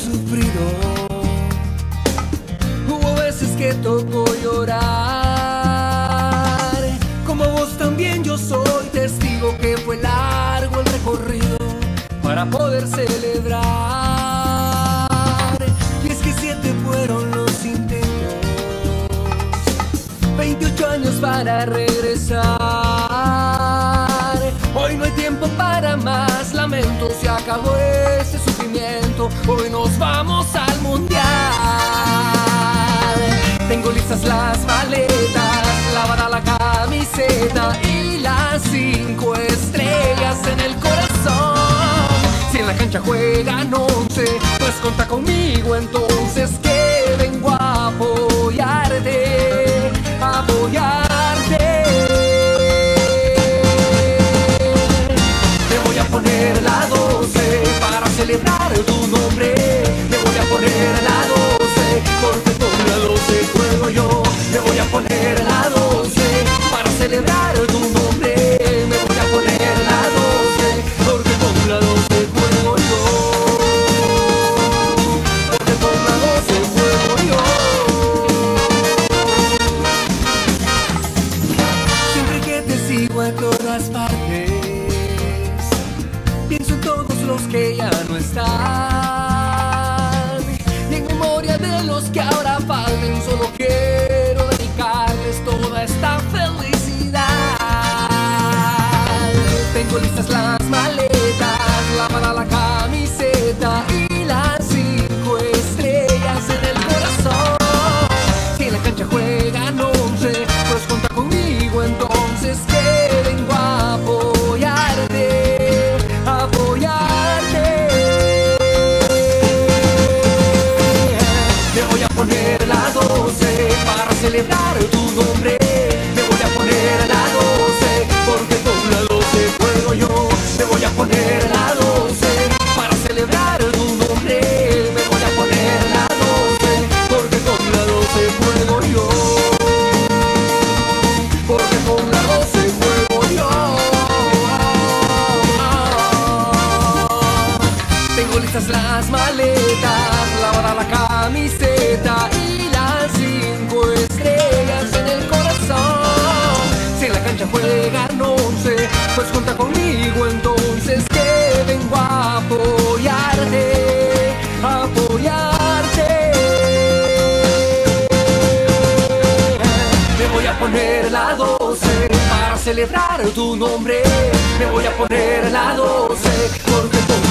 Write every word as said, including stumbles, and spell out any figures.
sufrido. Hubo veces que tocó llorar. Como vos también yo soy testigo que fue largo el recorrido para poder celebrar. Y es que siete fueron los intentos, veintiocho años para regresar. Hoy no hay tiempo para más lamentos, se acabó este sufrimiento. Hoy nos vamos al mundial. Tengo listas las maletas, lavada la camiseta y las cinco estrellas en el corazón. Si en la cancha juegan once, pues cuenta conmigo entonces, que vengo a apoyarte, a apoyarte. Te voy a poner la doce para celebrar tu nombre. Te voy a poner la doce porque con la doce juego yo. Te voy a poner la doce para celebrar tu nombre. Me voy a poner la doce porque con la doce juego yo. Porque con la doce juego yo. Siempre que te sigo en todas partes, pienso en todos los que ya no están, y en memoria de los que ahora falten, solo quiero dedicarles toda esta felicidad. Tengo listas las maletas, lavada la camiseta y las cinco estrellas en el corazón. Si en la cancha juegan once, pues cuenta conmigo entonces, que vengo a apoyarte, a apoyarte. Te voy a poner la doce para celebrar tu nombre. Te voy a poner la doce porque con la doce juego yo. Te voy a poner la doce para celebrar tu nombre. Me voy a poner la doce porque con la doce juego yo. Porque con la doce juego yo. Tengo listas las maletas, lavada la camiseta y las cinco estrellas en el corazón. Si en la cancha juegan once, pues cuenta conmigo entonces, que vengo a apoyarte, a apoyarte. Me voy a poner la doce para celebrar tu nombre. Me voy a poner la doce porque con